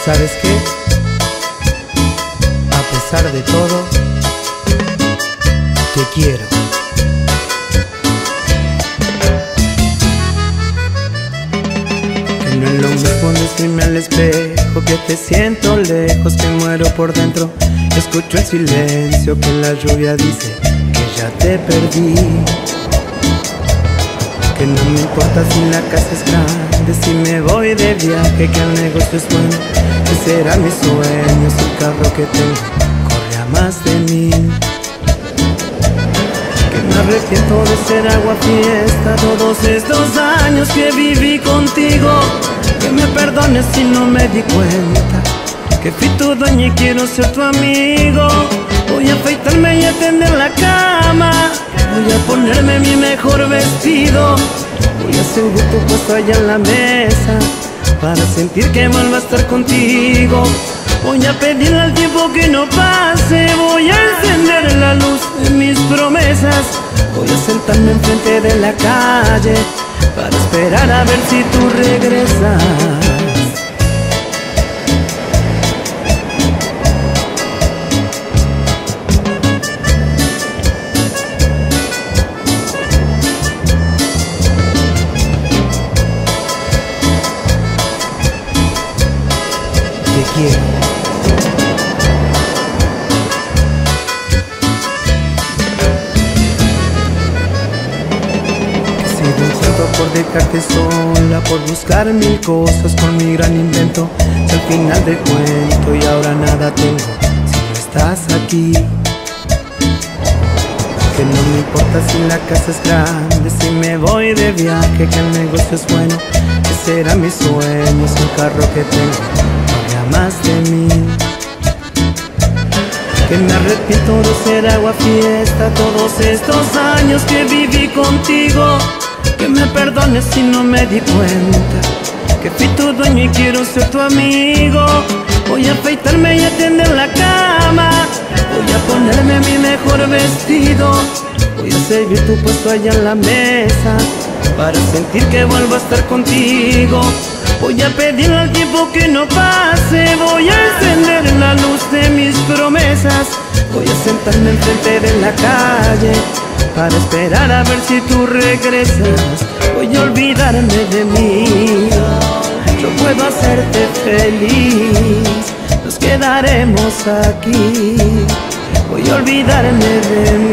¿Sabes qué? A pesar de todo, te quiero. Que no es lo mismo decirme al espejo que te siento lejos, que muero por dentro. Escucho el silencio que la lluvia dice que ya te perdí. Que no me importa si la casa es grande, si me voy de viaje, que el negocio es bueno, que será mi sueño si el carro que tengo corre a más de mí. Que me arrepiento de ser agua fiesta todos estos años que viví contigo. Que me perdones si no me di cuenta que fui tu dueño y quiero ser tu amigo. Voy a afeitarme y a tender la cama, voy a ponerme mi mejor vestido, voy a servir tu puesto allá en la mesa para sentir que vuelvo a estar contigo. Voy a pedirle al tiempo que no pase, voy a encender la luz de mis promesas, voy a sentarme enfrente de la calle para esperar a ver si tú regresas. Te quiero. He sido un santo por dejarte sola, por buscar mil cosas con mi gran invento. Si al final del cuento y ahora nada tengo si no estás aquí. Que no me importa si la casa es grande, si me voy de viaje, que el negocio es bueno, que será mi sueño si el carro que tengo más de mí. Que me arrepiento de ser agua fiesta todos estos años que viví contigo. Que me perdones si no me di cuenta que fui tu dueño y quiero ser tu amigo. Voy a afeitarme y a tender la cama, voy a ponerme mi mejor vestido, voy a servir tu puesto allá en la mesa para sentir que vuelvo a estar contigo. Voy a pedirle al tiempo que no pase, voy a encender la luz de mis promesas, voy a sentarme enfrente de la calle para esperar a ver si tú regresas. Voy a olvidarme de mí, yo puedo hacerte feliz, nos quedaremos aquí. Voy a olvidarme de mí.